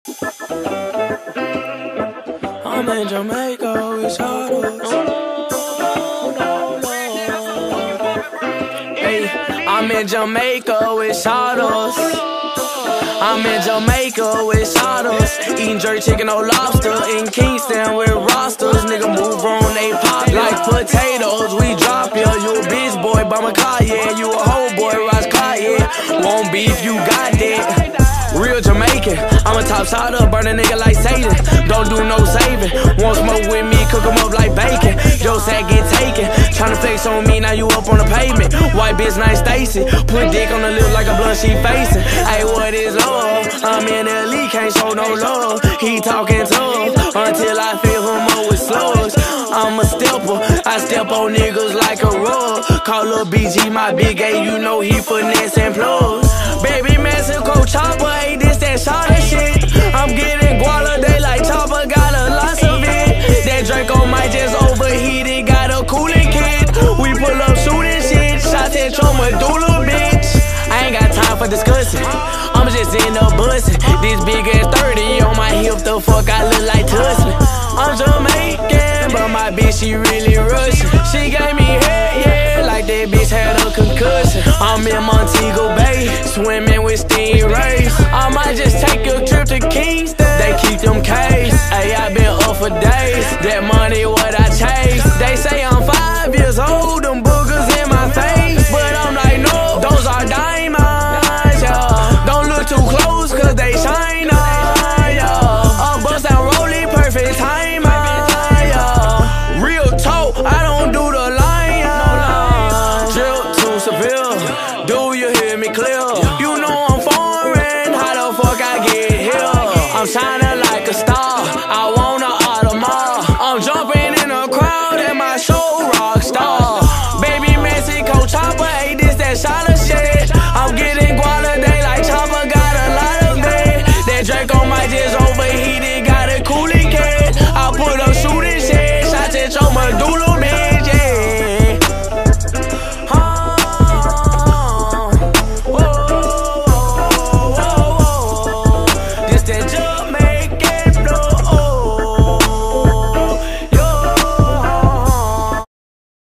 I'm in Jamaica with shadows. Hey, I'm in Jamaica with shadows. I'm in Jamaica with shadows. Eating jerk chicken, no lobster. In Kingston with rosters. Nigga move on, they pop like potatoes. We drop ya, you a bitch boy, by my car, yeah. You a hoe boy, Ross Clyde, yeah. Won't beef, you got that. Real Jamaican, I'm a top shotter, burn a nigga like Satan. Don't do no saving. Want smoke with me, cook 'em up like bacon. Joe said get taken. Tryna flex on me, now you up on the pavement. White bitch named Stacy. Put dick on the lip like a blunt she facing. Hey, what is love? I'm in the league, can't show no love. He talking tough until I fill him up with slugs. I'm a stepper, I step on niggas like a rug. Call Lil BG my big A, you know he finesse and plugs. Baby Mexico chopper, hey, this that shot of shit. I'm getting guala, they like chopper, got a lot of it. That Draco might just overheated, got a cooling kit. We pull up shooting shit, shots at your medulla, bitch. I ain't got time for discussing, I'm just in the bussin'. This big ass 30 on my hip, the fuck I look like Tussin'. I'm Jamaican, but my bitch, she really Russian. She gave me head, yeah, like that bitch had a concussion. I'm in Montego Bay, swimming with stingrays. I might just take a trip to Kingston, they keep them K's. Ayy, I been up for days, that money what I chase. They say I'm 5 years old, them boogers in my face. But I'm like, no, those are diamonds, yeah. Don't look too close, cause they shine, yeah. I'll bust down rolling, perfect time. I don't do the line, drip too severe. Do you hear me clear? You know I'm foreign, how the fuck I get here? I'm shining